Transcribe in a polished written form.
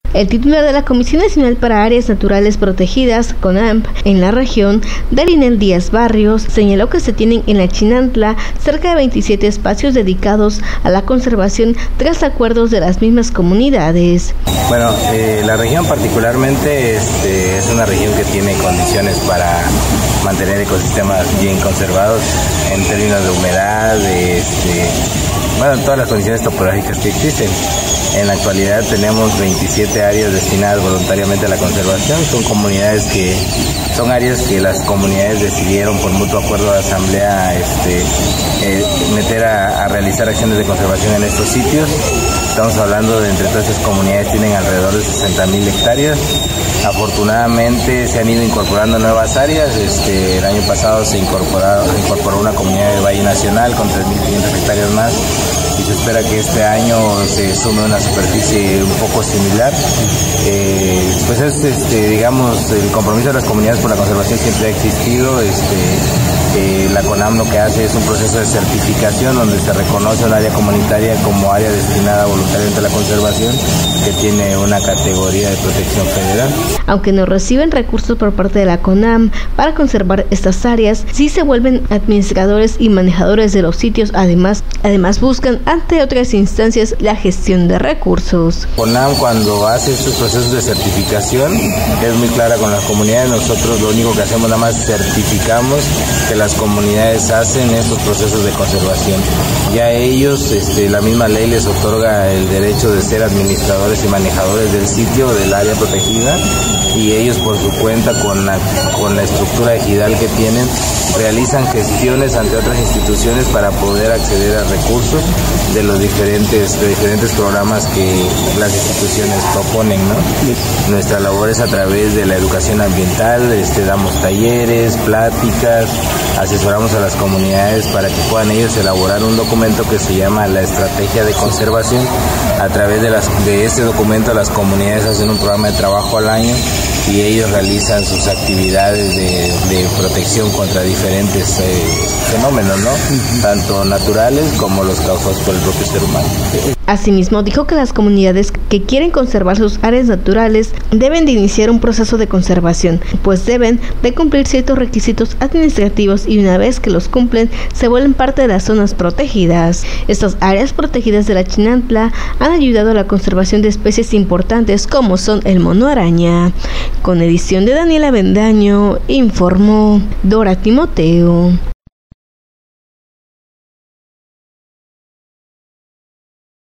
El titular de la Comisión Nacional para Áreas Naturales Protegidas, CONAMP, en la región, Darinel Díaz Barrios, señaló que se tienen en la Chinantla cerca de 27 espacios dedicados a la conservación tras acuerdos de las mismas comunidades. Bueno, la región particularmente es una región que tiene condiciones para mantener ecosistemas bien conservados en términos de humedad, todas las condiciones topográficas que existen. En la actualidad tenemos 27 áreas destinadas voluntariamente a la conservación. Son áreas que las comunidades decidieron por mutuo acuerdo de asamblea meter a realizar acciones de conservación en estos sitios. Estamos hablando de entre todas esas comunidades tienen alrededor de 60.000 hectáreas. Afortunadamente se han ido incorporando nuevas áreas. El año pasado se incorporó una comunidad de Valle Nacional con 3.500 hectáreas más. Y se espera que este año se sume una superficie un poco similar. Digamos, el compromiso de las comunidades por la conservación siempre ha existido. La CONAMP lo que hace es un proceso de certificación donde se reconoce un área comunitaria como área destinada voluntariamente a la conservación que tiene una categoría de protección federal. Aunque no reciben recursos por parte de la CONAMP para conservar estas áreas, sí se vuelven administradores y manejadores de los sitios. Además buscan ante otras instancias la gestión de recursos. CONAMP, cuando hace estos procesos de certificación, es muy clara con las comunidades. Nosotros lo único que hacemos nada más certificamos que las comunidades hacen estos procesos de conservación. Ya ellos, la misma ley les otorga el derecho de ser administradores y manejadores del sitio, del área protegida, y ellos por su cuenta, con la estructura ejidal que tienen, realizan gestiones ante otras instituciones para poder acceder a recursos de los diferentes programas que las instituciones proponen, ¿no? Nuestra labor es a través de la educación ambiental, damos talleres, pláticas, asesoramos a las comunidades para que puedan ellos elaborar un documento que se llama la Estrategia de Conservación. A través de ese documento las comunidades hacen un programa de trabajo al año y ellos realizan sus actividades de protección contra diferentes fenómenos, ¿no? Tanto naturales como los causados por el propio ser humano. Asimismo, dijo que las comunidades que quieren conservar sus áreas naturales deben de iniciar un proceso de conservación, pues deben de cumplir ciertos requisitos administrativos y una vez que los cumplen, se vuelven parte de las zonas protegidas. Estas áreas protegidas de la Chinantla han ayudado a la conservación de especies importantes como son el mono araña. Con edición de Daniela Bendaño, informó Dora Timoteo.